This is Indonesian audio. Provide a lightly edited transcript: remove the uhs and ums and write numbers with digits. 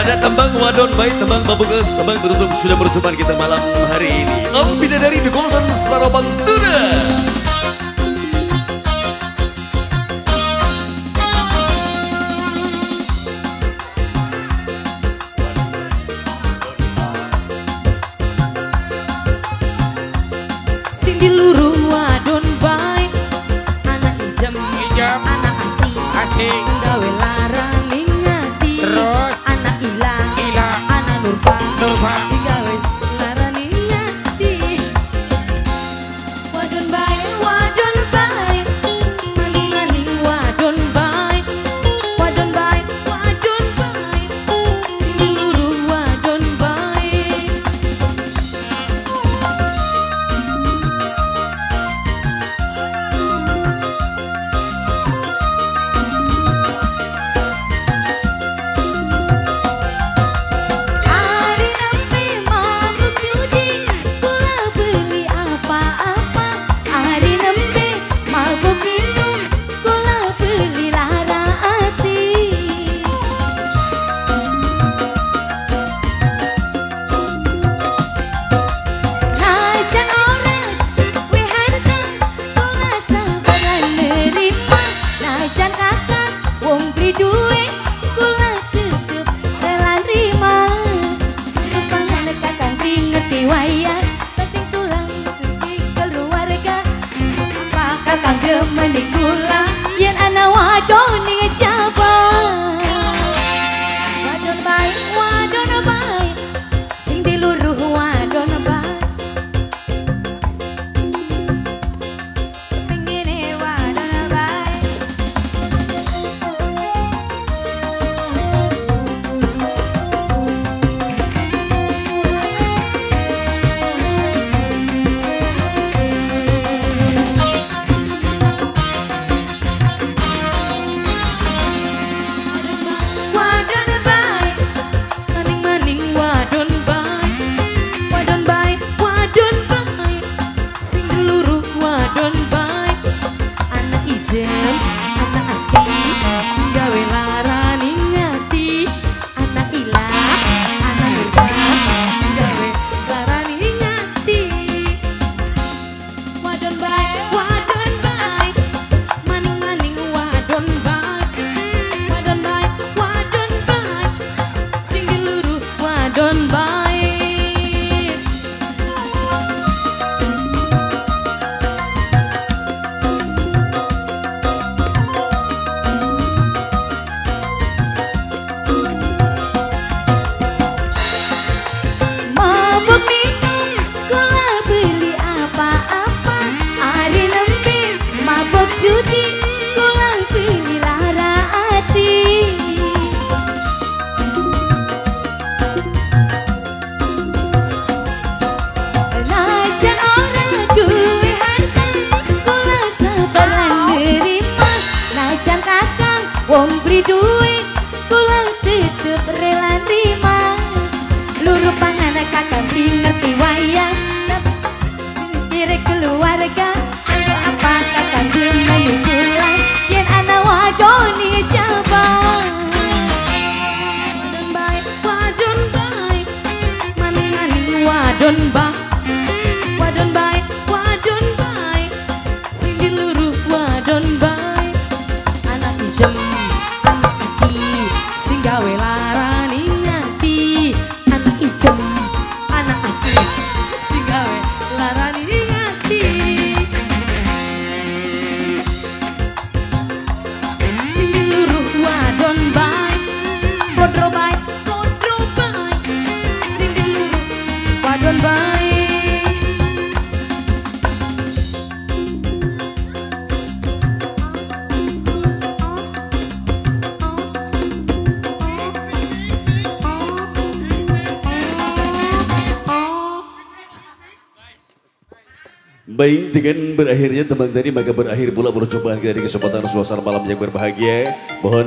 Ada tembang wadon baik, tembang babuges, tembang penutup sudah perjumpaan kita malam hari ini. Om Bidadari The Golden Star Pantura. Sing di luruh wadon baik, anak ijem, anak asti, gawe larang ning ati. Terus anak ilang, anak nurfa, sing gawe larang ning ati. Wadon baik, maning-maning wadon baik, wadon baik, sing di luruh wadon baik. Menikula yen ana wadon ning cabang. Wadon baik, sing di luruh wadon baik. Pengene wadon baik. Wadon baik. Mabuk minum, kula beli apa-apa. Hari nembe mabuk judi, kula beli lara hati. Wong beli duit, kula tetep rela nerima. Luruh panganan kakang ngerti wayang, kira keluarga. Anu apa kakang menunggulan, yen ana wadon ning cabang. Wadon baik, maning-maning wadon baik, wadon baik, sing di luruh wadon baik. Anak ijem, gawe lara ning ati. Anak ijem, anak asti, sing gawe lara ning ati. Sing di luruh wadon baik, bodro baik, sing di luruh wadon baik. Baik, dengan berakhirnya teman tadi maka berakhir pula perjumpaan kita di kesempatan suasana malam yang berbahagia. Mohon